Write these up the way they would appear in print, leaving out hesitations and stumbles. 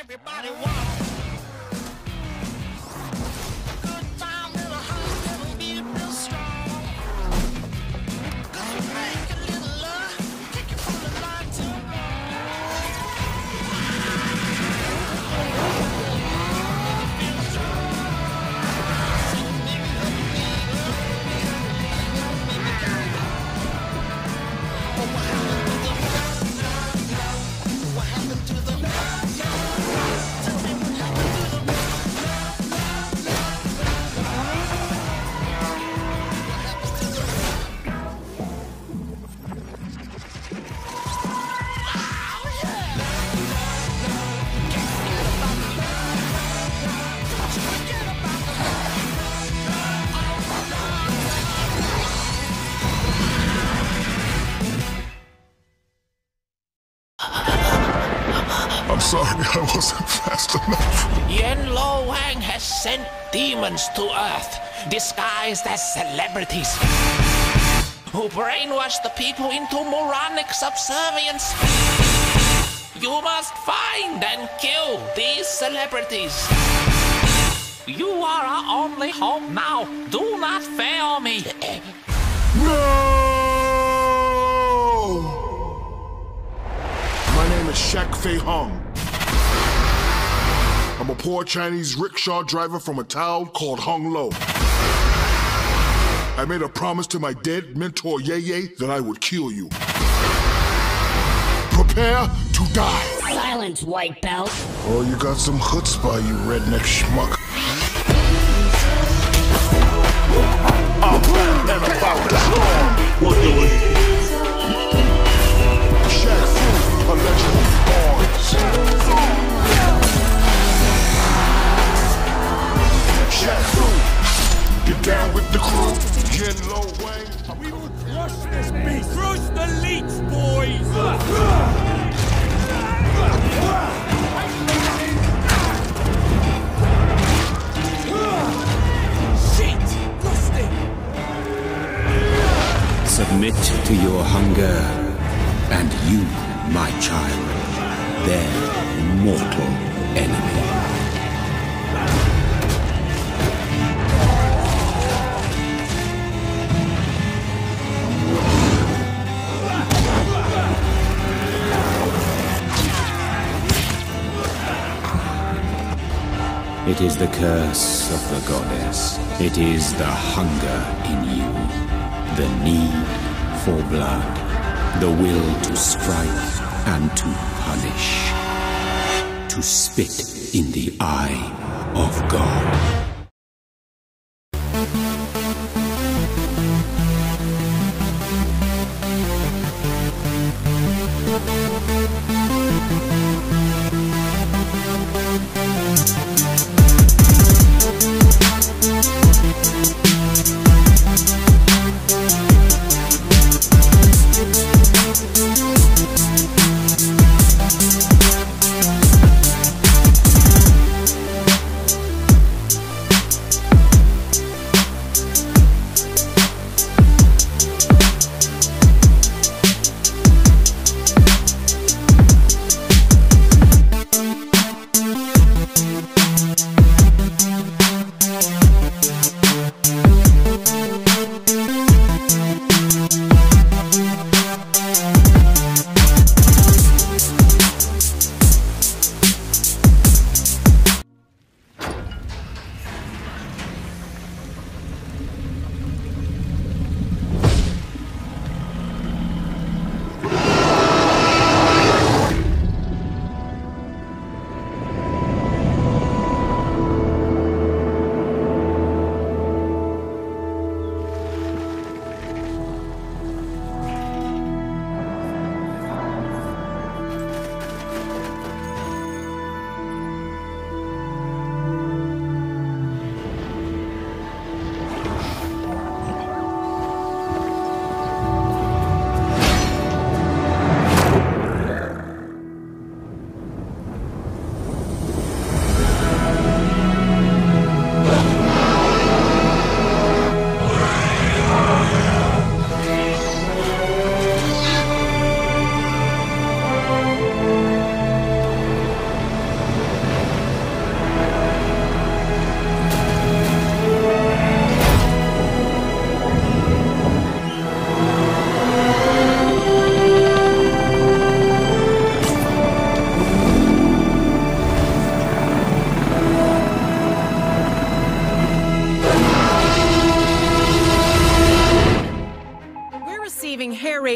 Everybody wants good time in a house that'll be real strong. 'Cause we make a little love, take it from the line to I'm sorry, I wasn't fast enough. Yen Lo Wang has sent demons to Earth, disguised as celebrities, who brainwash the people into moronic subservience. You must find and kill these celebrities. You are our only hope now. Do not fail me. No! My name is Shaq Fu. I'm a poor Chinese rickshaw driver from a town called Hung Lo. I made a promise to my dead mentor Ye Ye that I would kill you. Prepare to die. Silence, white belt. Oh, you got some chutzpah, you redneck schmuck. I'm back and about the storm. We're doing Shaq Fu, allegedly born. Shaq Fu, get down with the crew. Yen Lo Wang. We will crush this beast. Crush the leech, boys. Shit, rusting. Submit to your hunger, and you, my child, their mortal enemy. It is the curse of the goddess. It is the hunger in you, the need for blood, the will to strike and to punish, to spit in the eye of God.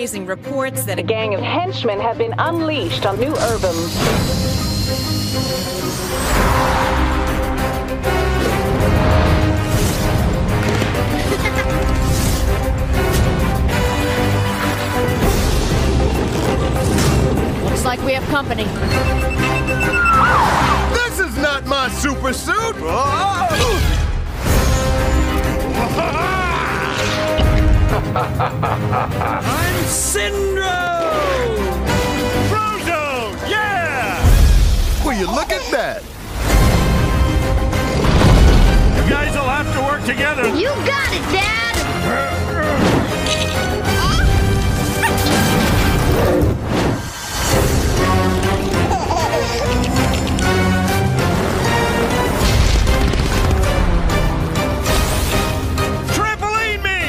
raising reports that A gang of henchmen have been unleashed on New Urban. Looks like we have company. This is not my super suit! I'm Syndrome! Frozone! Yeah! Will you look at that? You guys will have to work together. You got it, Dad! Trampoline me!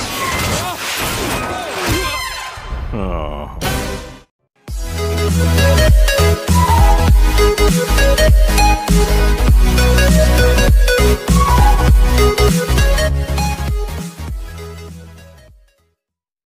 Oh.